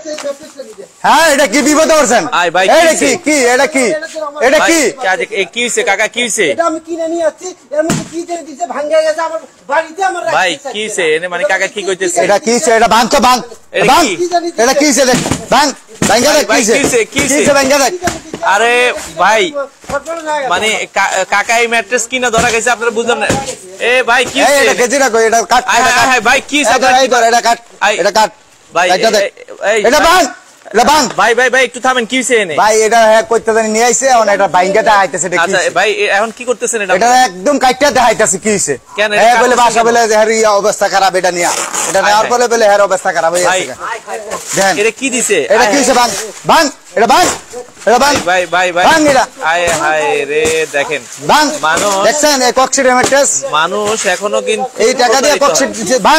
হ্যাঁ এটা কি বিপদে পড়ছেন? এটা কি কি এটা কি এটা কি কি হইছে কাকা কি হইছে? এটা আমি কিনে নিয়ে আসছি, এর মধ্যে কি জেনে দিছে ভাঙা গেছে আমার বাড়িতে আমার রাখছি। ভাই কি হইছে এনে মানে কাকা কি কইতেছে? এটা কি হইছে? এটা ভাঙ তো ভাঙ ভাঙ এটা কি হইছে দেখ ভাঙ ভাঙা দেখ কি হইছে কি হইছে ভাঙা দেখ। আরে ভাই মানে কাকা এই ম্যাট্রেস কিনা ধরা গেছে আপনারা বুঝলাম না। এ ভাই কি হইছে? এটা কেজি রাখো এটা কাট ভাই কি হইছে? এটা কাট এটা কাট ভাই এটা ভাঙ ভাই ভাই ভাই একটু থামেন কি হইছে এনে? ভাই এটা কইতে জানি নিয়ে আইছে এখন এটা ভাঙাটা আইতেছে দেখি। আচ্ছা ভাই এখন কি করতেছেন এটা? এটা একদম কাটটা দেখাইতাছে কি হইছে। কেন বলে ভাষা বলে যে এর অবস্থা খারাপ এটা নিয়া এটা নেওয়ার পরে বলে এর অবস্থা খারাপ হয়ে গেছে। দেখেন এটা কি দিছে? এটা কি হইছে? ভাঙ ভাঙ এটা ভাঙ এটা ভাঙ ভাই ভাই ভাই ভাঙ এটা আয় হায় রে দেখেন ভাঙ মানুষ দেখছেন এই কক্সিট ম্যাট্রেস মানুষ এখনো কিন্তু এই টাকা দিয়ে কক্সিট দিছে। ভাঙ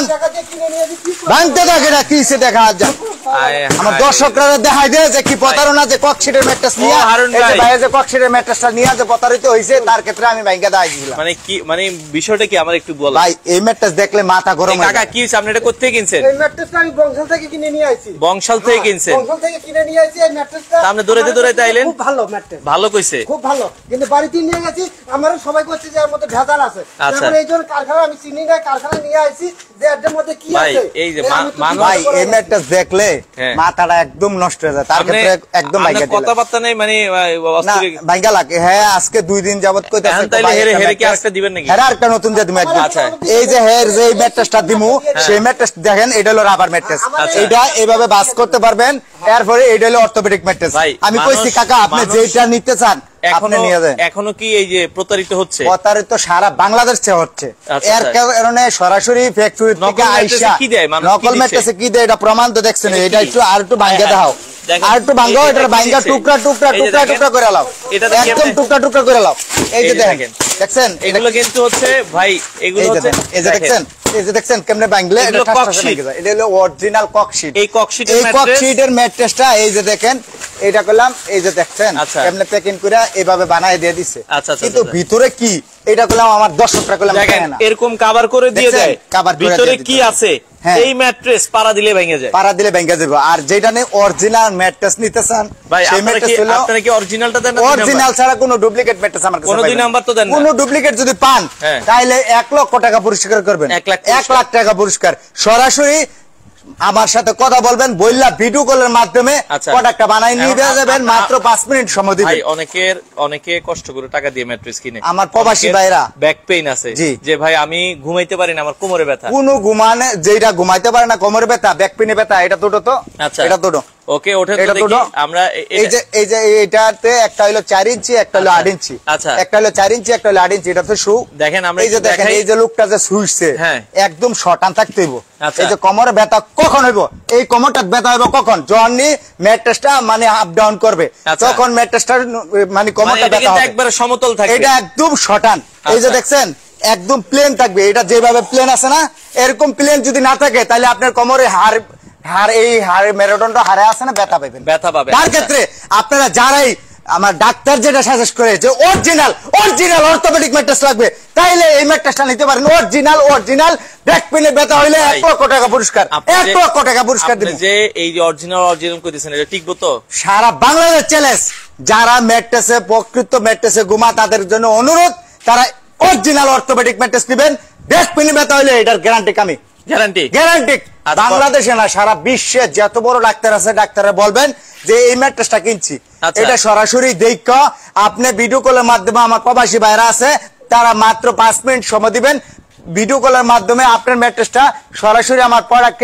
ভাঙতে দেখ এটা কি হইছে দেখা যা। আমার দর্শকরা দেখাই দে যে কি প্রতারণা যে কক্সিটের ম্যাট্রেস নিয়ে এই যে ভাই যে কক্সিটের ম্যাট্রেসটা নিয়ে যে প্রতারিত হইছে তার ক্ষেত্রে আমি ভাঙা দেখাই দিলাম। মানে কি মানে বিষয়টা কি আমার একটু বল ভাই। এই ম্যাট্রেস দেখলে মাথা গরম হয়। কাকা কি হইছে আপনি এটা কোথা থেকে কিনছেন? এই ম্যাট্রেসটা আমি বংশাল থেকে কিনে নিয়ে আইছি। বংশাল থেকে কিনছেন? বংশাল থেকে কিনে নিয়ে আইছি এই ম্যাট্রেসটা। আপনি দৌড়াইতে আইলেন? খুব ভালো ম্যাট্রেস। ভালো কইছে? খুব ভালো, কিন্তু বাড়িতে নিয়ে গেছি আমারও সবাই কইছে যে এর মধ্যে ভেজাল আছে। তারপর এইজন কারখানা আমি চিনি না, কারখানা নিয়ে আইছি যে এর মধ্যে কি আছে। ভাই এই যে মানুষ ভাই এই ম্যাট্রেস দেখলে মাথাটা একদম নষ্ট হয়ে যায়। তার ক্ষেত্রে একদম ভাঙা দিলাম। কথাবার্তা নাই মানে অস্থির ভাঙা লাগে। হ্যাঁ আজকে 2 দিন যাবত কইতাছে তাইলে হেরে কি আজকে দিবেন নাকি? হেরে আরেকটা নতুন দিয়ে দিমু একদম। আচ্ছা এই যে হের যে ম্যাট্রেসটা দিমু সেই ম্যাট্রেস দেখেন এটা হলো রাবার ম্যাট্রেস। এটা এভাবে বাস করতে পারবেন। এরপরে এটা হলো অর্থোপেডিক ম্যাট্রেস। আমি কইছি কাকা আপনি যেটা নিতে চান আপনি নিয়ে যান। এখনো কি এই যে প্রতারিত হচ্ছে? প্রতারিত সারা বাংলাদেশ হচ্ছে। এর কারণে সরাসরি ফ্যাক্টরি থেকে আইসা নকল ম্যাট্রেসে কি দেয় এটা প্রমাণ তো দেখছেন। এটা একটু আর একটু ভাঙা দাও আর একটু ভাঙো এটা ভাঙা টুকরা টুকরা টুকরা টুকরা করে লাও একদম টুকরা টুকরা করে লাও। এই যে দেখেন দেখছেন এগুলো কিন্তু হচ্ছে ভাই এগুলো হচ্ছে এই যে দেখছেন এই যে দেখছেন কেমনে ভাঙলে এটা ঠাসা হয়ে যায়। এটা হলো অরিজিনাল ককশিট। এই ককশিটের ম্যাট্রেসটা এই যে দেখেন এটা করলাম এই যে দেখছেন কেমনে প্যাকিং করে এভাবে বানায় দিয়ে দিছে। কিন্তু ভিতরে কি এটা করলাম আমার দর্শকরা করলাম দেখেন এরকম কভার করে দিয়ে দেয় ভিতরে কি আছে এই ম্যাট্রেস পাড়া দিলে ভেঙে যায়। পাড়া দিলে ভেঙে যাবে। আর যেটা নেই অরিজিনাল ম্যাট্রেস নিতে চান সেই ম্যাট্রেস হলো আপনারা কি অরিজিনালটা দেন না? অরিজিনাল ছাড়া কোনো ডুপ্লিকেট ম্যাট্রেস আমার কাছে কোনো দুই নাম্বার তো দেন না। কোনো ডুপ্লিকেট যদি পান তাহলে 1 লক্ষ টাকা পুরস্কার করবেন। 1 লাখ টাকা পুরস্কার। সরাসরি আমার সাথে কথা বলবেন বললা ভিডিও কলের মাধ্যমে প্রোডাক্টটা বানাই নিয়ে যাবেন মাত্র 5 মিনিট সময় দিবেন। ভাই অনেকে কষ্ট করে টাকা দিয়ে ম্যাট্রেস কিনে। আমার প্রবাসী ভাইরা ব্যাক পেইন আছে যে ভাই আমি ঘুমাইতে পারি না আমার কোমরে ব্যথা। কোনো ঘুমানে যেটা ঘুমাইতে পারে না কোমরে ব্যথা ব্যাক পেইনে ব্যথা এটা তো এটা তো ওকে ওঠে তো দেখি আমরা এই যে এটাতে একটা হলো 4 ইঞ্চি একটা হলো 8 ইঞ্চি। আচ্ছা একটা হলো 4 ইঞ্চি একটা হলো 8 ইঞ্চি। এটা তো শু দেখেন আমরা এই যে দেখেন এই যে লোকটা যে শুইছে একদম শটান থাকতে হইব। এই যে কোমরে ব্যথা কখন হইব এই কোমরটা ব্যথা হইব কখন যখনই ম্যাট্রেসটা মানে আপ ডাউন করবে তখন ম্যাট্রেসটা মানে কোমরটা ব্যথা হবে। একবারে সমতল থাকবে এটা একদম শটান। এই যে দেখছেন একদম প্লেন থাকবে। এটা যেভাবে প্লেন আছে না এরকম প্লেন যদি না থাকে তাহলে আপনার কোমরে হাড় এই হাড় মেরুদণ্ড হাড়ে আছে না ব্যথা পাবেন ব্যথা পাবে। তার ক্ষেত্রে আপনারা যারাই আমার ডাক্তার যেটা সাজেস্ট করে যে অরিজিনাল অর্থোপেডিক ম্যাট্রেস লাগবে তাইলে এই ম্যাট্রেসটা নিতে পারেন। অরিজিনাল ব্যাক পেইনে ব্যথা হইলে 1 লক্ষ টাকা পুরস্কার। 1 লক্ষ টাকা পুরস্কার দিবেন। যে এই যে অরিজিনাল কইতেছেন এটা টিকবো তো? সারা বাংলাদেশ চ্যালেঞ্জ। যারা ম্যাট্রেসে প্রকৃত ম্যাট্রেসে ঘুমা তাদের জন্য অনুরোধ তারা অরিজিনাল অর্থোপেডিক ম্যাট্রেস নেবেন। ব্যাক পেইনে ব্যথা হইলে এটার গ্যারান্টি আমি গ্যারান্টি বাংলাদেশে না সারা বিশ্বে যত বড় ডাক্তার আছে ডাক্তাররা বলবেন যে এই ম্যাট্রেসটা কিনছি এটা সরাসরি দেখো আপনি ভিডিও কলের মাধ্যমে আমার প্রবাসী ভাইরা আছে তারা মাত্র 5 মিনিট সময় দিবেন। ভিডিও কলের মাধ্যমে আপনার ম্যাট্রেসটা সরাসরি আমার প্রোডাক্ট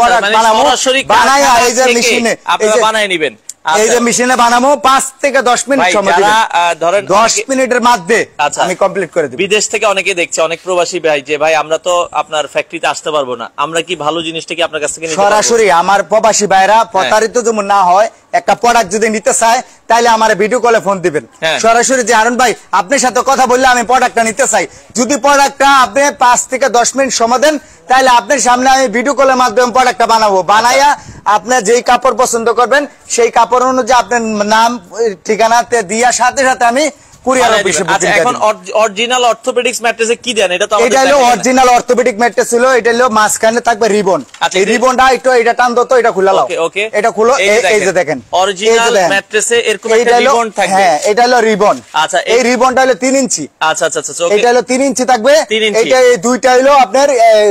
বানায়া এই যে মেশিনে আপনারা বানায় নেবেন। এই যে মেশিনে বানাবো 5 থেকে 10 মিনিট সময় দিবেন। ধরেন 10 মিনিটের মধ্যে আমি কমপ্লিট করে দেব। বিদেশ থেকে অনেকে দেখছে অনেক প্রবাসী ভাই যে ভাই আমরা তো আপনার ফ্যাক্টরিতে আসতে পারবো না আমরা কি ভালো জিনিসটা কি আপনার কাছ থেকে নিতে পারবো? সরাসরি আমার প্রবাসী ভাইরা প্রতারিত যেমন না হয় একটা প্রোডাক্ট যদি নিতে চায় তাহলে আমার ভিডিও কলে ফোন দিবেন। সরাসরি যে আরুন ভাই আপনার সাথে কথা বললে আমি প্রোডাক্টটা নিতে চাই যদি প্রোডাক্টটা আপনি 5 থেকে 10 মিনিট সময় দেন তাহলে আপনার সামনে আমি ভিডিও কলের মাধ্যমে প্রোডাক্টটা বানাবো। বানাইয়া আপনি যেই কাপড় পছন্দ করবেন সেই কাপড় অনুযায়ী আপনার নাম ঠিকানাতে দিয়া সাথে সাথে আমি কুরিয়ার অফিসে বুকিং আচ্ছা এখন অরিজিনাল অর্থোপেডিক্স ম্যাট্রেসে কি দেন এটা তো এটা হলো অরিজিনাল অর্থোপেডিক ম্যাট্রেস ছিল এটা হলো মাঝখানে থাকবে রিবন এই রিবনটা একটু এটা টান দাও তো এটা খুলে লাও ওকে এটা খুলো এই যে দেখেন অরিজিনাল ম্যাট্রেসে এরকম একটা রিবন থাকবে হ্যাঁ এটা হলো রিবন আচ্ছা এই রিবনটা হলো 3 ইঞ্চি আচ্ছা আচ্ছা আচ্ছা ওকে এটা হলো 3 ইঞ্চি থাকবে এটা এই দুইটা হলো আপনার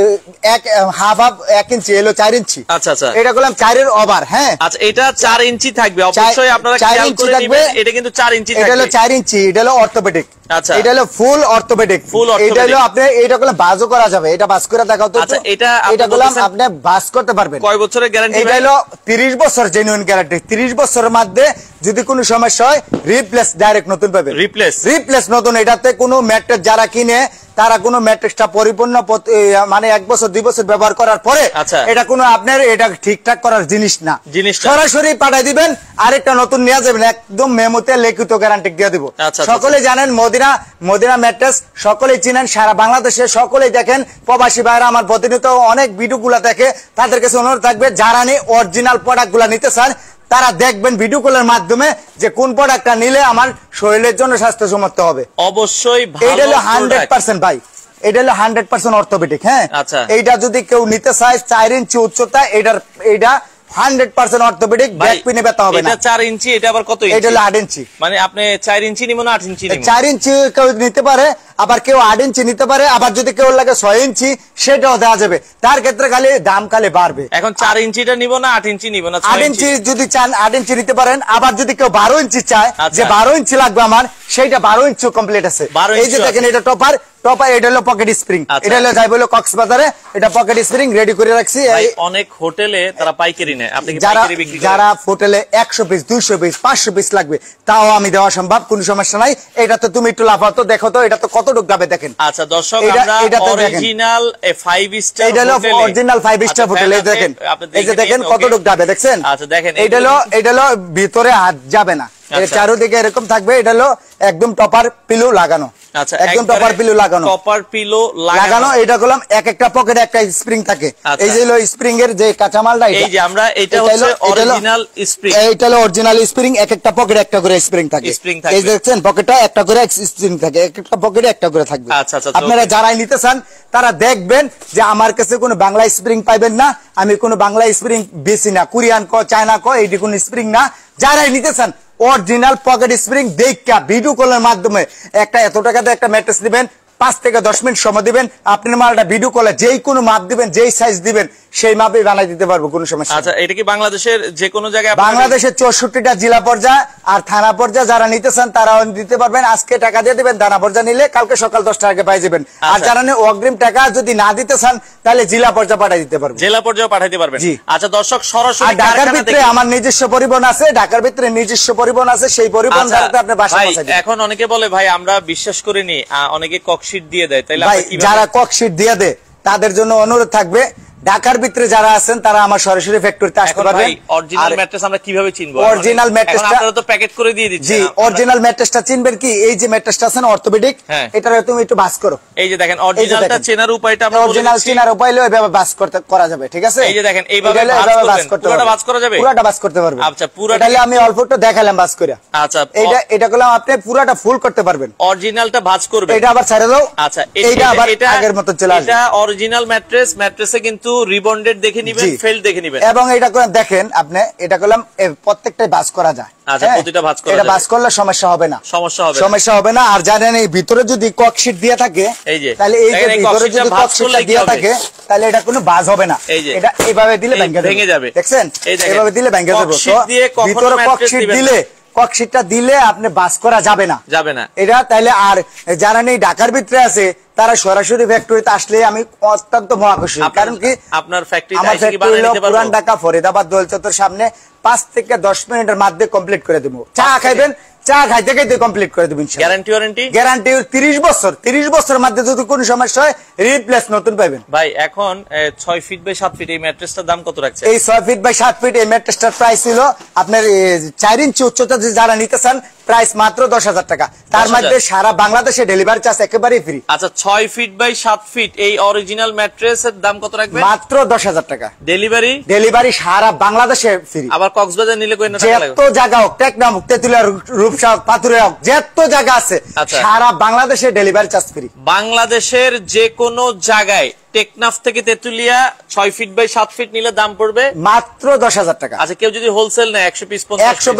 এক হাফ 1 ইঞ্চি হলো 4 ইঞ্চি আচ্ছা আচ্ছা এটা করলাম 4 এর ওভার হ্যাঁ আচ্ছা এটা 4 ইঞ্চি থাকবে অবশ্যই আপনারা খেয়াল করে নেবেন এটা কিন্তু 4 ইঞ্চি থাকবে এটা হলো 4 ইঞ্চি এটা হলো অর্থোপেডিক আচ্ছা এটা হলো ফুল অর্থোপেডিক এটা হলো আপনি এটা করলে বাজও করা যাবে এটা বাজ করে দেখাও তো আচ্ছা এটা করলাম আপনি বাজ করতে পারবেন কয় বছরের গ্যারান্টি এটা হলো 30 বছর জেনুইন গ্যারান্টি 30 বছরের মধ্যে যদি কোনো সমস্যা হয় রিপ্লেস ডাইরেক্ট নতুন পাবেন রিপ্লেস নতুন এটাতে কোনো ম্যাট্রেস যারা কিনে তারা কোনো ম্যাট্রেসটা পরিপূর্ণ মানে 1 বছর 2 বছর ব্যবহার করার পরে এটা কোনো আপনার এটা ঠিকঠাক করার জিনিস না সরাসরি পাঠাই দিবেন আরেকটা নতুন নিয়ে যাবেন একদম মেমোতে লিখিত গ্যারান্টি দিয়ে দিব সকলে জানেন মদিনা ম্যাট্রেস সকলেই চিনেন সারা বাংলাদেশে সকলেই দেখেন প্রবাসী ভাইরা আমার প্রতিনিয়ত অনেক ভিডিওগুলো দেখে তাদের কাছে অনুরোধ থাকবে যারা অরিজিনাল প্রোডাক্টগুলো নিতে চান তারা দেখবেন ভিডিও কলের মাধ্যমে যে কোন প্রোডাক্টটা নিলে আমার শরীরের জন্য স্বাস্থ্যসম্মত হবে অবশ্যই এটা হলো 100% ভাই এটা হলো 100% অর্থোপেডিক হ্যাঁ এইটা যদি কেউ নিতে চায় 4 ইঞ্চি উচ্চতা এইটা 100% অর্থোপেডিক ব্যাক পেনে ব্যথা হবে না এটা 4 ইঞ্চি এটা আবার কত ইঞ্চি এটা হলো 8 ইঞ্চি মানে আপনি 4 ইঞ্চি নিব না 8 ইঞ্চি নিব 4 ইঞ্চি কেউ নিতে পারে আবার কেউ 8 ইঞ্চি নিতে পারে আবার যদি কেউ লাগে 6 ইঞ্চি সেটাও দেওয়া যাবে তার ক্ষেত্রে খালি দাম খালি বাড়বে এখন 4 ইঞ্চিটা নিব না 8 ইঞ্চি নিব না 8 ইঞ্চি যদি চান 8 ইঞ্চি নিতে পারেন আবার যদি কেউ 12 ইঞ্চি চায় যে 12 ইঞ্চি লাগবে আমার সেইটা 12 ইঞ্চি কমপ্লিট আছে এই যে দেখেন এটা টপার এটা হলো পকেট স্প্রিং এটা হলো যাই বলো কক্সবাজারে এটা পকেট স্প্রিং রেডি করে রাখছি অনেক হোটেলে তারা পাইকারি নেয় আপনি কি পাইকারি বিক্রি করেন যারা হোটেলে 100 পিস 200 পিস 500 পিস লাগবে তাও আমি দেওয়া সম্ভব কোনো সমস্যা নাই এটা তো তুমি একটু লাফাও তো দেখো তো এটা তো কতটুক যাবে দেখেন আচ্ছা দর্শক আমরা অরিজিনাল 5 স্টার এটা হলো অরিজিনাল 5 স্টার হোটেল এই দেখেন এই যে দেখেন কতটুক যাবে দেখছেন আচ্ছা দেখেন এটা হলো ভিতরে হাত যাবে না এর চারদিকে এরকম থাকবে এটা হলো একদম টপার পিলো লাগানো আচ্ছা একদম টপার পিলো লাগানো টপার পিলো লাগানো এটা করলাম এক একটা পকেটে একটা স্প্রিং থাকে এই যে হলো স্প্রিং এর যে কাঁচামালটা এই যে আমরা এটা হচ্ছে অরিজিনাল স্প্রিং এইটা হলো অরিজিনাল স্প্রিং এক একটা পকেটে একটা করে স্প্রিং থাকে এই দেখছেন পকেটে একটা করে স্প্রিং থাকে এক একটা পকেটে একটা করে থাকবে আচ্ছা আচ্ছা আপনারা যারাই নিতে চান তারা দেখবেন যে আমার কাছে কোনো বাংলা স্প্রিং পাইবেন না আমি কোনো বাংলা স্প্রিং বেশি না কোরিয়ান চায়না এইটি কোনো স্প্রিং না যারাই নিতে চান অরিজিনাল পকেট স্প্রিং দেখা ভিডিও কলের মাধ্যমে একটা এত টাকাতে একটা ম্যাট্রেস দিবেন 5 থেকে 10 মিনিট সময় দিবেন আপনি মালটা ভিডিও কলে যেই কোনো মাপ দিবেন যেই সাইজ দিবেন সেই মাপে বানাই দিতে পারবো কোনো সমস্যা আচ্ছা এটা কি বাংলাদেশের যে কোনো জায়গায় বাংলাদেশের 64টা জেলা পর্যায়ে আর থানা পর্যায়ে যারা নিতে চান তারাও দিতে পারবেন আজকে টাকা দিয়ে দিবেন থানা পর্যায়ে নিলে কালকে সকাল 10টা আগে পাই যাবেন আর যারা অগ্রিম টাকা যদি না দিতে চান তাহলে জেলা পর্যায়ে পাঠাই দিতে পারবেন জেলা পর্যায়ে পাঠাইতে পারবেন আচ্ছা দর্শক সরাসরি ঢাকার ভিতরে আমার নিজস্ব পরিবহন আছে ঢাকার ভিতরে নিজস্ব পরিবহন আছে সেই পরিবহন দ্বারা আপনি বাসায় পৌঁছাবেন এখন অনেকে বলে ভাই আমরা বিশ্বাস করিনি অনেকে ককশিট দিয়ে দেয় তাইলে যারা ককশিট দিয়ে দেয় তাদের জন্য অনুরোধ থাকবে ঢাকার ভিতরে যারা আছেন তারা আমার সরাসরি ফ্যাক্টরিতে আসতে পারবেন অরিজিনাল ম্যাট্রেস আমরা কিভাবে চিনবো অরিজিনাল ম্যাট্রেসটা আপনারা তো প্যাকেট করে দিয়ে দিচ্ছেন জি অরিজিনাল ম্যাট্রেসটা চিনবেন কি এই যে ম্যাট্রেসটা আছে না অর্থোপেডিক এটারে তুমি একটু বাস করো এই যে দেখেন অরিজিনালটা চেনার উপায়টা আমরা অরিজিনাল চেনার উপায় হলো এভাবে বাস করতে করা যাবে ঠিক আছে এই যে দেখেন এইভাবে বাস করতে পুরোটা বাস করা যাবে পুরোটা বাস করতে পারবেন আচ্ছা পুরোটা তাহলে আমি অল্প একটু দেখালাম বাস করে আচ্ছা এটা করলাম আপনি পুরোটা ফুল করতে পারবেন অরিজিনালটা ভাঁজ করবে এটা আবার ছেড়ে দাও আচ্ছা এটা আবার আগের মত চলে আসবে এটা অরিজিনাল ম্যাট্রেসে কিন্তু রিবন্ডেড দেখে নিবেন ফেল দেখে নিবেন এবং এটা করে দেখেন আপনি এটা করলাম প্রত্যেকটাই বাস করা যায় আচ্ছা প্রতিটা ভাঁজ করা এটা বাস করলে সমস্যা হবে না সমস্যা হবে না আর জানেন এই ভিতরে যদি ককশিট দিয়ে থাকে এই যে তাহলে এই যে ভিতরে যদি ককশিটটা দিয়ে থাকে তাহলে এটা কোনো বাজ হবে না এটা এইভাবে দিলে ভেঙে যাবে দেখছেন এইভাবে দিলে ভেঙে যাবে তো ভিতরে ককশিট দিলে ককশিটটা দিলে আপনি বাস করা যাবে না এটা তাইলে আর যারা নেই ঢাকার ভিতরে আছে তারা সরাসরি ফ্যাক্টরিতে আসলে আমি অত্যন্ত মহাখুশি কারণ কি আপনার ফ্যাক্টরিতে আমার ফ্যাক্টরি পুরান ঢাকা ফরিদাবাদ দোলচত্বর সামনে 5 থেকে 10 মিনিটের মধ্যে কমপ্লিট করে দেব চা খাইবেন চা খাইতে খাইতে কমপ্লিট করে দেব ইনশাআল্লাহ গ্যারান্টি 30 বছর 30 বছরের মধ্যে যদি কোনো সমস্যা হয় রিপ্লেস নতুন পাবেন ভাই এখন 6 ফিট বাই 7 ফিট এই ম্যাট্রেসটার দাম কত রাখছেন এই 6 ফিট বাই 7 ফিট এই ম্যাট্রেসটার প্রাইস ছিল আপনার 4 ইঞ্চি উচ্চতা যারা নিতে চান প্রাইস মাত্র 10,000 টাকা। তার 10,000 মধ্যে সারা বাংলাদেশে ডেলিভারি চার্জ একেবারেই ফ্রি। আচ্ছা 6 ফিট বাই 7 ফিট এই অরিজিনাল ম্যাট্রেসের দাম কত রাখবেন? মাত্র 10,000 টাকা। ডেলিভারি সারা বাংলাদেশে ফ্রি। আবার কক্সবাজার নিলে কত টাকা লাগবে? যত জায়গা হোক, টেকনাফ হোক, তেতুলিয়া হোক, রূপসা হোক, পাথুরিয়া হোক, যত জায়গা আছে সারা বাংলাদেশে ডেলিভারি চার্জ ফ্রি। বাংলাদেশের যে কোনো জায়গায় টেকনাফ থেকে তেতুলিয়া 6 ফিট বাই 7 ফিট নিলে দাম পড়বে মাত্র 10,000 টাকা। আচ্ছা কেউ যদি হোলসেল নেয় 100 পিস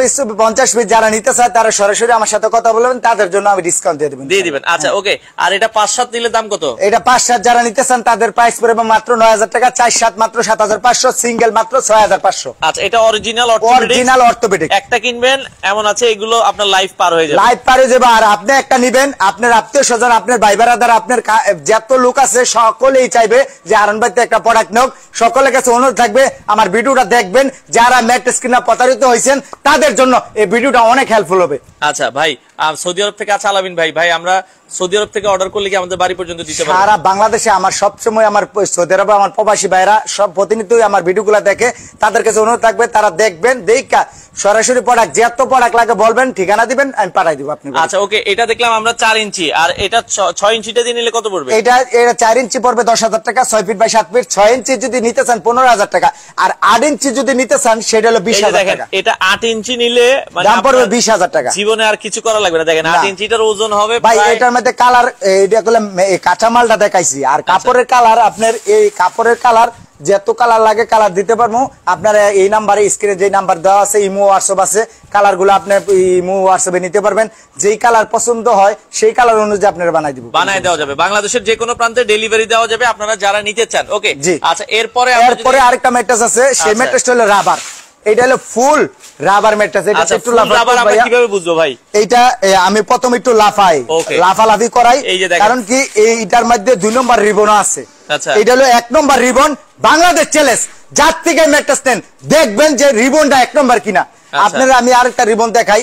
150 পিস যারা নিতে চায় তারা সরাসরি আমার সাথে কথা বলবেন, তাদের জন্য আমি ডিসকাউন্ট দিয়ে দিবেন। আচ্ছা ওকে। আর এটা 5-7 নিলে দাম কত? এটা 5-7 যারা নিতে চান তাদের প্রাইস পড়বে মাত্র 9,000 টাকা। 4-7 মাত্র 7,500, সিঙ্গেল মাত্র 6,500। আচ্ছা এটা অরিজিনাল অর্থোপেডিক। একটা কিনবেন এমন আছে এগুলো আপনার লাইফ পার হয়ে যাবে। আর আপনি একটা নিবেন, আপনার আত্মীয় স্বজন, আপনার ভাই বেড়াদার, আপনার যত লোক আছে সকলেই চাইবে যে হারুন ভাইতে একটা প্রোডাক্ট নেওক। সকলের কাছে অনুরোধ থাকবে আমার ভিডিওটা দেখবেন, যারা ম্যাট্রেস কিনা প্রতারিত হয়েছেন তাদের জন্য এই ভিডিওটা অনেক হেল্পফুল হবে। আচ্ছা ভাই সৌদি আরব থেকে আচ্ছা আলামিন ভাই আমরা সৌদি আরব থেকে অর্ডার করলে কি আমাদের বাড়ি পর্যন্ত দিতে পারবেন? সারা বাংলাদেশে আমার সবসময় আমার সৌদি আরবে আমার প্রবাসী ভাইরা সব প্রতিনিয়তই আমার ভিডিওগুলো দেখে, তাদের কাছে অনুরোধ থাকবে তারা দেখবেন, দেখা সরাসরি প্রোডাক্ট যত প্রোডাক্ট লাগে বলবেন, ঠিকানা দিবেন, আমি পাঠাই দিব আপনি। আচ্ছা ওকে। এটা দেখলাম আমরা 4 ইঞ্চি, আর এটা 6 ইঞ্চিটা দিয়ে নিলে কত পড়বে? এটা 4 ইঞ্চি পড়বে 10,000 টাকা। 6 ফিট বাই 7 ফিট 6 ইঞ্চি যদি নিতে চান 15,000 টাকা, আর 8 ইঞ্চি যদি নিতে চান সেটা হলো 20,000 টাকা। এটা 8 ইঞ্চি নিলে দাম পড়বে 20,000 টাকা। জীবনে আর কিছু করা লাগবে না। দেখেন 8 ইঞ্চিটার ওজন হবে ভাই, এটার মধ্যে কালার এটা করলে কাঁচামালটা দেখাইছি, আর কাপড়ের কালার আপনার এই কাপড়ের কালার যত কালার লাগে কালার দিতে পারবো। আপনার এই নাম্বারে স্ক্রিনে যে নাম্বার দেওয়া আছে, ইমো হোয়াটসঅ্যাপ আছে, কালার গুলো আপনি ইমো হোয়াটসঅ্যাপে নিতে পারবেন। যেই কালার পছন্দ হয় সেই কালার অনুযায়ী আপনারা বানাই দেওয়া যাবে। বাংলাদেশের যে কোনো প্রান্তে ডেলিভারি দেওয়া যাবে আপনারা যারা নিতে চান। ওকে আচ্ছা এরপরে আরেকটা ম্যাট্রেস আছে, সেই ম্যাট্রেসটা হলো রাবার। এটা হলো ফুল রাবার ম্যাট্রেস। এটা একটু কিভাবে বুঝবো ভাই? এইটা আমি প্রথম একটু লাফালাফি করাই, কারণ কি এইটার মধ্যে 2 নম্বর রিবন আছে। এটা হলো 1 নম্বর রিবন। বাংলাদেশ চ্যালেঞ্জ, যার থেকে ম্যাট্রেস নেন দেখবেন যে রিবনটা 1 নম্বর কিনা। আপনারা আমি আরেকটা রিবন দেখাই।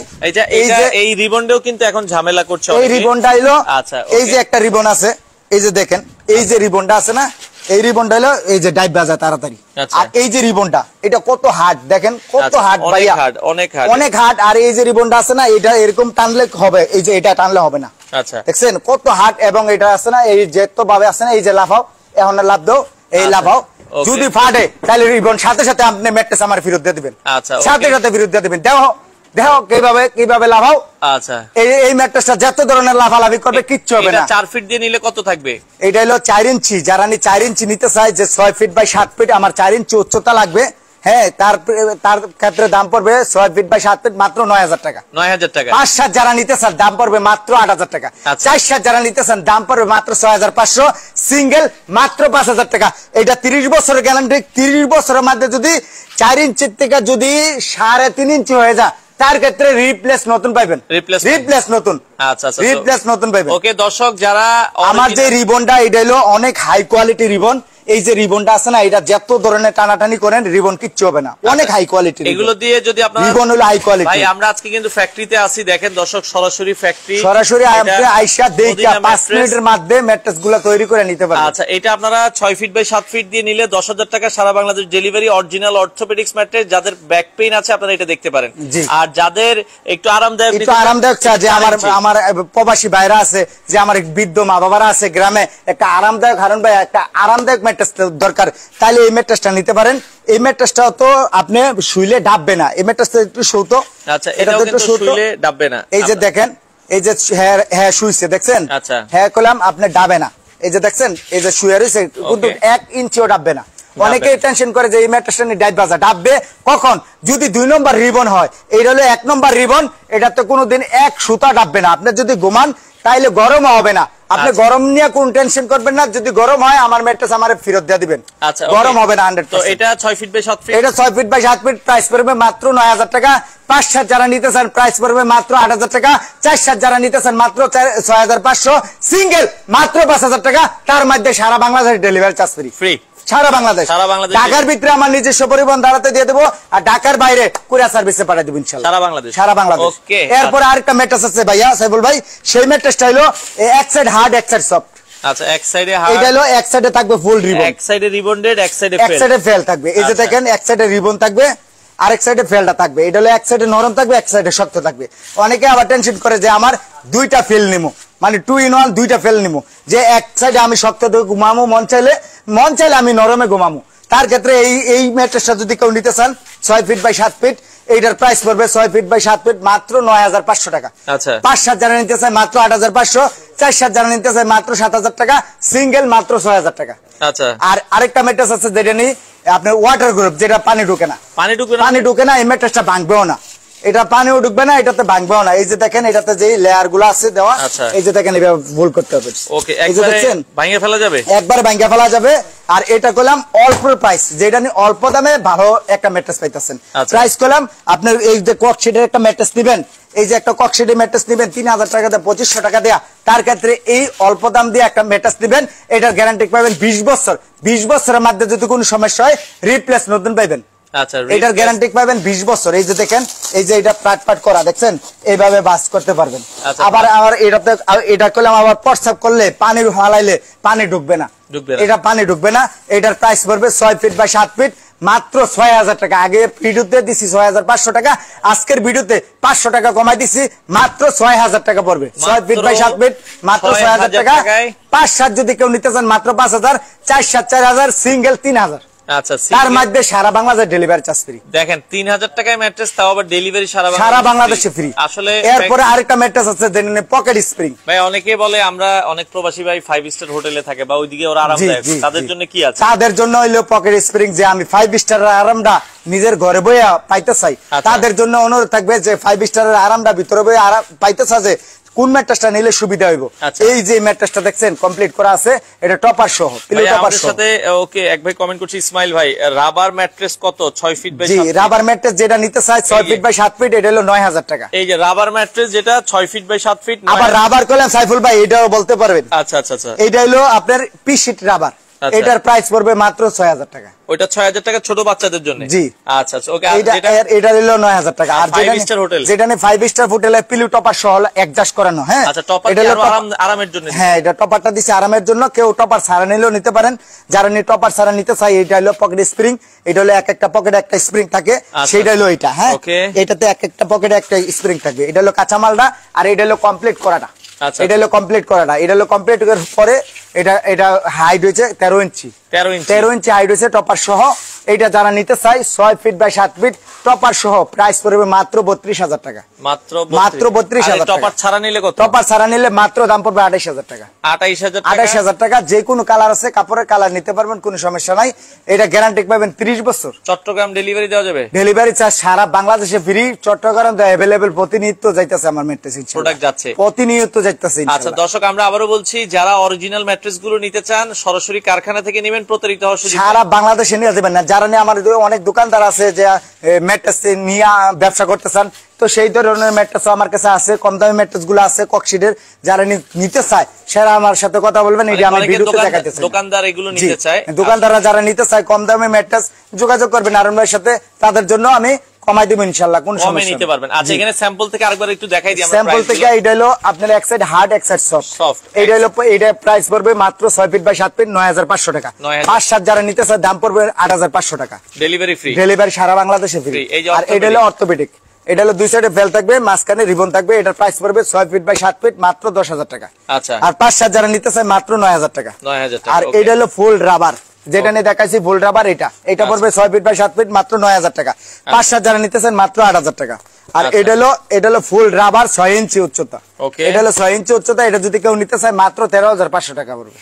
এই রিবনটাও কিন্তু এখন ঝামেলা করছে। এই রিবনটা হলো, এই যে একটা রিবন আছে, এই যে দেখেন, এই যে রিবনটা আছে না, এই রিবনটা হলো এই যে ডাইভ বাজা তাড়াতাড়ি। আর এই যে রিবনটা, এটা কত হার্ড দেখেন, কত হার্ড ভাইয়া, অনেক হার্ড। আর এই যে রিবনটা আছে না, এটা এরকম টানলে হবে, এই যে এটা টানলে হবে না। দেখছেন কত হার্ড, এবং এটা আছে না, এই যে তো ভাবে আছে না, এই যে লাফাও, এখন লাভ দাও, এই লাফাও, যদি ফাটে তাহলে রিবন সাথে সাথে আপনি ম্যাট্রেস আমার ফেরত দিয়ে দিবেন, সাথে সাথে ফেরত দিয়ে দিবেন। দেখো কিভাবে লাফাও। আচ্ছা এই ম্যাট্রেসটা যত ধরনের লাফালাফি করবে কিচ্ছু হবে না। 4 ফিট দিয়ে নিলে কত থাকবে? এটা হলো 4 ইঞ্চি। যারা 4 ইঞ্চি নিতে চায়, যে 6 ফিট বাই 7 ফিট আমার 4 ইঞ্চি উচ্চতা লাগবে, হ্যাঁ, তার ক্ষেত্রে দাম পড়বে 6 ফিট বাই 7 ফিট মাত্র 9,000 টাকা। 9,000 টাকা। 5-7 যারা নিতে চান দাম পড়বে মাত্র 8,000 টাকা। 4-7 যারা নিতে চান দাম পড়বে মাত্র 6,500, সিঙ্গেল মাত্র 5,000 টাকা। এটা 30 বছরের গ্যারান্টি। 30 বছরের মধ্যে যদি 4 ইঞ্চির থেকে যদি 3.5 ইঞ্চি হয়ে যায়, তার ক্ষেত্রে রিপ্লেস নতুন পাইবেন। রিপ্লেস নতুন পাইবেন। ওকে দর্শক, যারা আমার যে রিবনটা, এটা হলো অনেক হাই কোয়ালিটি রিবন। এই যে রিবনটা আছে না, এটা যত ধরনের টানাটানি করেন রিবন কিচ্ছু হবে না, অনেক হাই কোয়ালিটি। এগুলো দিয়ে যদি আপনারা রিবন হলো হাই কোয়ালিটি। ভাই আমরা আজকে কিন্তু ফ্যাক্টরিতে আছি, দেখেন দর্শক, সরাসরি ফ্যাক্টরি, সরাসরি আপনি আইসা দেখা 5 মিনিটের মধ্যে ম্যাট্রেস গুলো তৈরি করে নিতে পারবেন। আচ্ছা এটা আপনারা 6 ফিট বাই 7 ফিট দিয়ে নিলে 10,000 টাকা, সারা Bangladesh delivery, original orthopaedics mattress. যাদের ব্যাক পেইন আছে আপনারা এটা দেখতে পারেন, আর যাদের একটু আরামদায়ক চাই, যে আমার প্রবাসী ভাইরা আছে, যে আমার বৃদ্ধ মা বাবারা আছে গ্রামে, একটা আরামদায়ক, হারুন ভাই একটা আরামদায়ক ম্যাট্রেস দরকার, তাহলে এই ম্যাট্রেসটা নিতে পারেন। এই ম্যাট্রেসটা তো আপনি শুইলে ডাববে না, এই ম্যাট্রেসটা একটু শুতো। আচ্ছা এটাও কিন্তু শুইলে ডাববে না। এই যে দেখেন, এই যে হ্যাঁ শুইছে, দেখছেন? হ্যাঁ কলাম আপনি ডাবে না, এই যে দেখছেন, এই যে শুয়ে রয়েছে, কিন্তু 1 ইঞ্চিও ডাববে না। অনেকে টেনশন করে যে এই ম্যাট্রেসটা নিয়ে ডাইভ বাজা, ডাববে কখন? যদি 2 নম্বর রিবন হয়। এইটা হলো 1 নম্বর রিবন, এটা তো কোনোদিন 1 সুতা ডাববে না। আপনি যদি ঘুমান তাইলে গরম হবে না, আপনি গরম নিয়ে কোন টেনশন করবেন না। যদি গরম হয় আমার ম্যাট্রেস আমার ফেরত দিয়ে দিবেন, গরম হবে না 100%। তো এটা 6 ফিট বাই 7 ফিট, এটা 6 ফিট বাই 7 ফিট, প্রাইস পড়বে মাত্র 9,000 টাকা। 5-7 যারা নিতে চান প্রাইস পড়বে মাত্র 8,000 টাকা। 4-7 যারা নিতে চান মাত্র 6,500, সিঙ্গেল মাত্র 5,000 টাকা। তার মধ্যে সারা বাংলাদেশ ডেলিভারি চার্জ ফ্রি। সারা বাংলাদেশ। ঢাকার ভিতরে আমার নিজস্ব পরিবহন দাঁড়াতে দিয়ে দেবো, আর ঢাকার বাইরে কুরিয়ার সার্ভিসে পাঠিয়ে দেবো ইনশাআল্লাহ, সারা বাংলাদেশ। এরপর আরেকটা ম্যাট্রেস আছে ভাইয়া সাইফুল ভাই, সেই ম্যাট্রেসটা হলো এক সাইড হার্ড এক সাইড সফট। আচ্ছা এক সাইডে হার্ড, এটা হলো এক সাইডে থাকবে ফুল রিবন, এক সাইডে রিবন্ডেড, এক সাইডে ফেল থাকবে। এই যে দেখেন এক সাইডে রিবন থাকবে, আরেক সাইডে ফেলটা থাকবে। এটা হলো এক সাইডে নরম থাকবে, এক সাইডে শক্ত থাকবে। অনেকে আবার টেনশন করে যে আমার দুইটা ফেল নিমু, মানে 2 in 1 দুইটা ফেল নিমু, যে এক সাইডে আমি শক্ত দিয়ে ঘুমামু, মন চাইলে আমি নরমে ঘুমামু। তার ক্ষেত্রে এই ম্যাট্রেসটা যদি কেউ নিতে চান 6 ফিট বাই 7 ফিট, এইটার প্রাইস পড়বে 6 ফিট বাই 7 ফিট মাত্র 9500 টাকা। আচ্ছা 5-7 যারা নিতে চায় মাত্র 8500, 4-7 যারা নিতে চায় মাত্র 7000 টাকা, সিঙ্গেল মাত্র 6000 টাকা। আচ্ছা আর আরেকটা ম্যাট্রেস আছে যেটা নেই আপনার ওয়াটার গ্রুপ, যেটা পানি ঢুকে না, পানি ঢুকে না, এই ম্যাট্রেসটা ভাঙবেও না, এটা পানিও ঢুকবে না, এটাতে ভাঙবেও না। এই যে দেখেন এটাতে যে লেয়ার গুলো আছে দেওয়া, এই যে দেখেন এভাবে ভুল করতে হবে। ওকে একবারে ভাঙিয়ে ফেলা যাবে, একবারে ভাঙিয়ে ফেলা যাবে। আর এটা করলাম অল্প প্রাইস, যেটা নিয়ে অল্প দামে ভালো একটা ম্যাট্রেস পাইতেছেন। প্রাইস করলাম আপনার এই যে ককশিটের একটা ম্যাট্রেস নিবেন, এই যে একটা ককশিটের ম্যাট্রেস নিবেন 3000 টাকা দিয়ে 2500 টাকা দেয়া, তার ক্ষেত্রে এই অল্প দাম দিয়ে একটা ম্যাট্রেস নিবেন, এটার গ্যারান্টি পাবেন 20 বছর। 20 বছরের মধ্যে যদি কোনো সমস্যা হয় রিপ্লেস নতুন পাইবেন। আচ্ছা এটার গ্যারান্টি পাবেন 20 বছর। এই যে দেখেন এই যে এটা পাট করা দেখছেন, এইভাবে বাস করতে পারবেন। আবার এটাতে এটা করলাম আবার প্রস্রাব করলে পানি হালাইলে পানি ঢুকবে না, এটা পানি ঢুকবে না। এটার প্রাইস পড়বে 6 ফিট বাই 7 ফিট মাত্র 6000 টাকা। আগে ভিডিওতে দিছি 6500 টাকা, আজকের ভিডিওতে 500 টাকা কমাই দিছি, মাত্র 6000 টাকা পড়বে। 6 ফিট বাই 7 ফিট মাত্র 6000 টাকা। 5-7 যদি কেউ নিতে চান মাত্র 5000, 4-7 4000, সিঙ্গেল 3000। আচ্ছা তার মধ্যে সারা বাংলাদেশ ডেলিভারি চার্জ ফ্রি। দেখেন 3000 টাকায় ম্যাট্রেস, তাও আবার ডেলিভারি সারা বাংলাদেশে ফ্রি। আসলে এরপরে আরেকটা ম্যাট্রেস আছে যেটা পকেট স্প্রিং। ভাই অনেকে বলে আমরা অনেক প্রবাসী ভাই 5 স্টার হোটেলে থাকে বা ওইদিকে ওরা আরামদায়ক, তাদের জন্য কি আছে? তাদের জন্য হইলো পকেট স্প্রিং, যে আমি 5 স্টারের আরামটা নিজের ঘরে বইয়া পাইতে চাই, তাদের জন্য অনুরোধ থাকবে যে 5 স্টারের আরামটা ভিতরে বইয়া পাইতে চাই, যে কোন ম্যাট্রেসটা নিলে সুবিধা হইব। এই যে ম্যাট্রেসটা দেখছেন কমপ্লিট করা আছে, এটা টপার সহ, পিলো টপার সহ। সাথে ওকে এক ভাই কমেন্ট করছে ইসমাইল ভাই, রাবার ম্যাট্রেস কত? 6 ফিট বাই 7 ফিট। জি রাবার ম্যাট্রেস যেটা নিতে চাই 6 ফিট বাই 7 ফিট, এটা হলো 9000 টাকা। এই যে রাবার ম্যাট্রেস যেটা 6 ফিট বাই 7 ফিট, আবার রাবার করলাম সাইফুল ভাই এটাও বলতে পারবেন। আচ্ছা আচ্ছা আচ্ছা, এটা হলো আপনার পিস শীট রাবার, এটার প্রাইস পড়বে মাত্র 6000 টাকা। ওইটা 6000 টাকা ছোট বাচ্চাদের জন্য। জি আচ্ছা আচ্ছা ওকে। এটা হলো 9000 টাকা। আর যেটা 5 স্টার হোটেলে পিলো টপার সহ অ্যাডজাস্ট করানো। হ্যাঁ আচ্ছা টপার কি আরামের জন্য? হ্যাঁ এটা টপারটা দিছে আরামের জন্য, কেউ টপার ছাড়া নিলেও নিতে পারেন, যারা টপার ছাড়া নিতে চাই। এটা হলো পকেট স্প্রিং, এটা হলো এক একটা পকেটে একটা স্প্রিং থাকে, সেটা হলো এটা। হ্যাঁ এটাতে এক একটা পকেটে একটা স্প্রিং থাকবে। এটা হলো কাঁচামালটা, আর এটা হলো কমপ্লিট করাটা। এটা হলো কমপ্লিট করাটা, এটা হলো কমপ্লিট করার পরে এটা হাইট হয়েছে 13 ইঞ্চি, 13 ইঞ্চি হাইট হয়েছে টপার সহ। এইটা যারা নিতে চাই 6 ফিট বাই 7 ফিট টপার সহ, প্রাইস পড়বে মাত্র 32000 টাকা। মাত্র 32000 টাকা। টপার ছাড়া নিলে কত? টপার ছাড়া নিলে মাত্র দাম পড়বে 28000 টাকা। 28000 টাকা। যে কোনো কালার আছে, কাপড়ের কালার নিতে পারবেন, কোনো সমস্যা নাই। এটা গ্যারান্টি পাবেন 30 বছর। চট্টগ্রাম ডেলিভারি দেওয়া যাবে? ডেলিভারি চার্জ সারা বাংলাদেশে ফ্রি। চট্টগ্রাম অ্যাভেলেবল, প্রতিনিয়ত যাইতেছে আমার ম্যাট্রেস, প্রোডাক্ট যাচ্ছে প্রতিনিয়ত যাইতেছে। আচ্ছা দর্শক আমরা আবারও বলছি, যারা অরিজিনাল ম্যাট্রেস গুলো নিতে চান সরাসরি কারখানা থেকে নেবেন, প্রতারিত হওয়ার সুযোগ সারা বাংলাদেশে নিয়ে যাবেন না। যারা নিয়ে আমার অনেক দোকানদার আছে যে ম্যাট্রেস নিয়ে ব্যবসা করতে চান, তো সেই ধরনের ম্যাট্রেস আমার কাছে আছে, কম দামি ম্যাট্রেস গুলো আছে ককশিটের। যারা নিতে চায় সেরা আমার সাথে কথা বলবেন, এটা আমার ভিডিওতে দেখাইতেছে। দোকানদার এগুলো নিতে চায়, দোকানদাররা যারা নিতে চায় কম দামি ম্যাট্রেস যোগাযোগ করবেন আরুন ভাইয়ের সাথে, তাদের জন্য আমি কমাই দেব ইনশাআল্লাহ, কোন সমস্যা নিতে পারবেন। আচ্ছা এখানে স্যাম্পল থেকে আরেকবার একটু দেখাই দিই আমরা। স্যাম্পল থেকে এটা হলো আপনার এক সাইড হার্ড এক সাইড সফট। এটা হলো এটা প্রাইস পড়বে মাত্র 6 ফিট বাই 7 ফিট 9500 টাকা। 5-7 যারা নিতে চায় দাম পড়বে 8500 টাকা। ডেলিভারি ফ্রি, ডেলিভারি সারা বাংলাদেশে ফ্রি। আর এটা হলো অর্থোপেডিক, এটা হলো দুই সাইডে বেল থাকবে, মাঝখানে রিবন থাকবে। এটার প্রাইস পড়বে 6 ফিট বাই 7 ফিট মাত্র 10000 টাকা। আচ্ছা আর 5-7 যারা নিতে চায় মাত্র 9000 টাকা। 9000 টাকা। আর এটা হলো ফুল রাবার, যেটা নিয়ে দেখাইছি ফুল রাবার, এটা পড়বে 6 ফিট বাই 7 ফিট মাত্র 9000 টাকা। 5-7 যারা নিতেছেন মাত্র 8000 টাকা। আর এটা হলো ফুল রাবার 6 ইঞ্চি উচ্চতা। এটা হলো 6 ইঞ্চি উচ্চতা। এটা যদি কেউ নিতে চায় মাত্র 13500 টাকা পড়বে।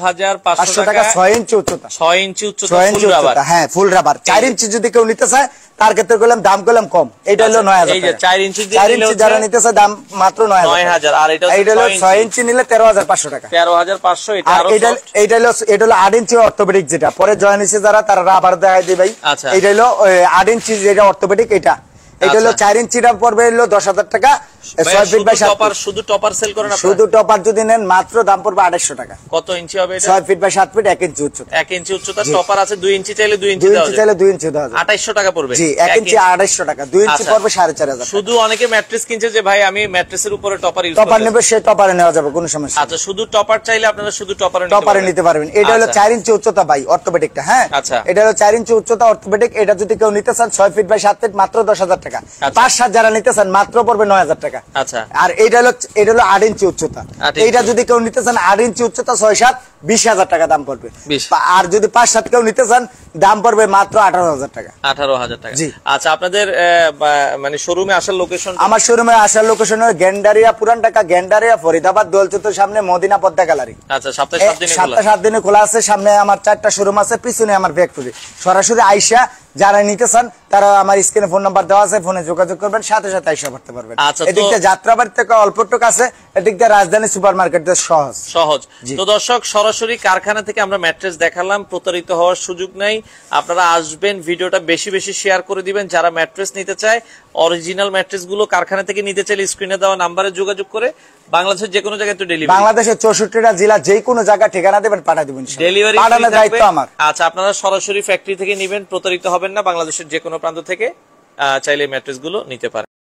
13500 টাকা। 6 ইঞ্চি উচ্চতা, 6 ইঞ্চি উচ্চতা ফুল রাবার। হ্যাঁ ফুল রাবার। 4 ইঞ্চি যদি কেউ নিতে চায় তার ক্ষেত্রে করলাম দাম করলাম কম, এটা হলো 9000 এই যে 4 ইঞ্চি যারা নিতে চায় দাম মাত্র 9000। আর এটা হলো 6 ইঞ্চি নিলে 13500 টাকা। 13500। এটা হলো 8 ইঞ্চি অর্থোপেডিক, যেটা পরে জয়েন হয়েছে যারা তারা রাবার দেখাই দিই ভাই। এটা হলো 8 ইঞ্চি যেটা অর্থোপেডিক, এটা হলো 4 ইঞ্চিটা পড়বে হলো 10,000 টাকা। 6 ফিট বাই 7 ফিট। শুধু টপার সেল করেন আপনারা? শুধু টপার যদি নেন মাত্র দাম পড়বে 250 টাকা। কত ইঞ্চি হবে এটা? 6 ফিট বাই 7 ফিট 1 ইঞ্চি উচ্চতা। 1 ইঞ্চি উচ্চতা টপার আছে, 2 ইঞ্চি চাইলে 2 ইঞ্চি 2 দেওয়া ইঞ্চি যাবে। চাইলে 2 ইঞ্চি দেওয়া যাবে। 2800 টাকা পড়বে। জি 1 ইঞ্চি 250 টাকা। 2 ইঞ্চি পড়বে 4,500 শুধু অনেকে ম্যাট্রেস কিনছে যে ভাই আমি ম্যাট্রেসের উপরে টপার ইউজ করব। টপার নেবে সে টপারে নেওয়া যাবে কোনো সমস্যা নেই। আচ্ছা শুধু টপার চাইলে আপনারা শুধু টপারে নিতে পারবেন। এটা হলো 4 ইঞ্চি উচ্চতা ভাই অর্থোপেডিকটা। হ্যাঁ আচ্ছা এটা হলো 4 ইঞ্চি উচ্চতা অর্থোপেডিক। এটা যদি কেউ নিতে চান 6 ফিট বাই 7 ফিট মাত্র 10,000 টাকা। 5-7 যারা নিতে চান মাত্র পড়বে 9,000 টাকা। আচ্ছা আর এটা হলো 8 ইঞ্চি উচ্চতা। এইটা যদি কেউ নিতে চান 8 ইঞ্চি উচ্চতা 6-7 20,000 টাকা দাম পড়বে। আর যদি 5-7 কেউ নিতে চান দাম পড়বে মাত্র 18,000 টাকা। 18,000 টাকা। আচ্ছা আপনাদের মানে শোরুমে আসার লোকেশন? আমার শোরুমে আসার লোকেশন হলো গেন্ডারিয়া পুরান ঢাকা, গেন্ডারিয়া ফরিদাবাদ দোলচত্বর সামনে মদিনা পদ্মা গ্যালারি। আচ্ছা সপ্তাহে 7 দিনে খোলা আছে। সামনে আমার 4টা শোরুম আছে, পিছনে আমার ফ্যাক্টরি। সরাসরি আইসা যারা নিতে চান তারা আমার স্ক্রিনে ফোন নাম্বার দেওয়া আছে, ফোনে যোগাযোগ করবেন, সাথে সাথে আইসা করতে পারবেন। এদিক দিয়ে যাত্রাবাড়ি থেকে অল্প টুক আছে, এদিক দিয়ে রাজধানী সুপার মার্কেট সহজ। তো দর্শক সরাসরি কারখানা থেকে আমরা ম্যাট্রেস দেখালাম, প্রতারিত হওয়ার সুযোগ নাই। আপনারা আসবেন, ভিডিওটা বেশি বেশি শেয়ার করে দিবেন। যারা ম্যাট্রেস নিতে চায়, অরিজিনাল ম্যাট্রেস গুলো কারখানা থেকে নিতে চাইলে স্ক্রিনে দেওয়া নাম্বারে যোগাযোগ করে বাংলাদেশের যে কোনো জায়গায় তো ডেলিভারি। বাংলাদেশের 64টা জেলা যে কোনো জায়গা ঠিকানা দেবেন পাঠিয়ে দিবেন, ডেলিভারি পাঠানোর দায়িত্ব আমার। আচ্ছা আপনারা সরাসরি ফ্যাক্টরি থেকে নিবেন, প্রতারিত হবেন না। বাংলাদেশের যে কোনো প্রান্ত থেকে চাইলে ম্যাট্রেস গুলো নিতে পারেন।